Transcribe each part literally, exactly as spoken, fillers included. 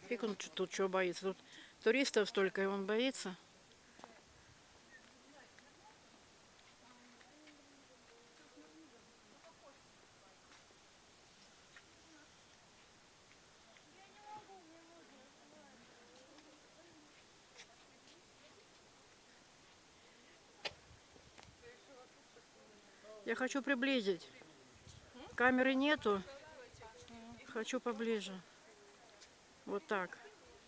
Фиг он чё- тут чего боится. Тут туристов столько, и он боится. Я хочу приблизить. Камеры нету. Хочу поближе. Вот так.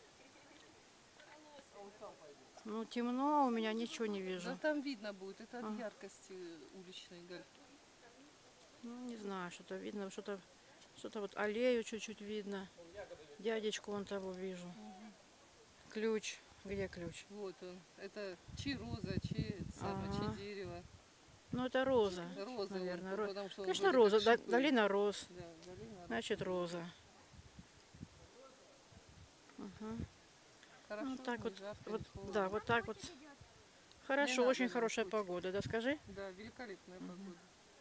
Ну, темно, у меня ничего не Да вижу. там видно будет, это от А. яркости уличной, Галь. Ну, не знаю, что-то видно, что-то что-то вот аллею чуть-чуть видно. Дядечку вон того вижу. Ключ. Где ключ? Вот он. Это чи роза, чи, самое, Ага. чи дерево. Ну, это роза, Роза, наверное. вот, Ро- потому что он Конечно, вроде роза. как Да- шипы. долина роз. Да, долина. Значит, роза. Ага. Хорошо, Ну, так не вот, жарко, вот, не холодно. да, вот так вот. Хорошо, надо очень нам хорошая фотки. погода, да, скажи? Да, великолепная погода.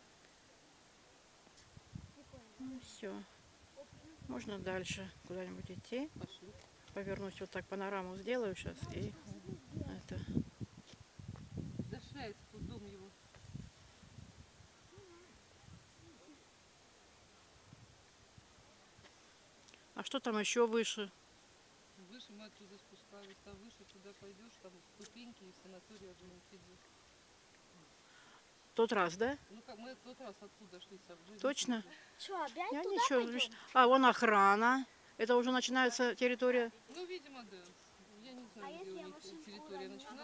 Ну, все. Можно дальше куда-нибудь идти. Пошли. Повернусь вот так, панораму сделаю сейчас. И это. Да шляется тут дом его. А что там еще выше? Выше мы оттуда спускались, там выше туда пойдешь, там ступеньки и санаторий Орджоникидзе. Тот раз, да? Ну как мы в тот раз оттуда шли с Орджоникидзе. Точно? Что, опять Я туда ничего. пойдем? видишь, А, вон охрана. Это уже начинается территория. Ну, видимо, да. Я не знаю, А где если у я них машинку территория уроню? начинается.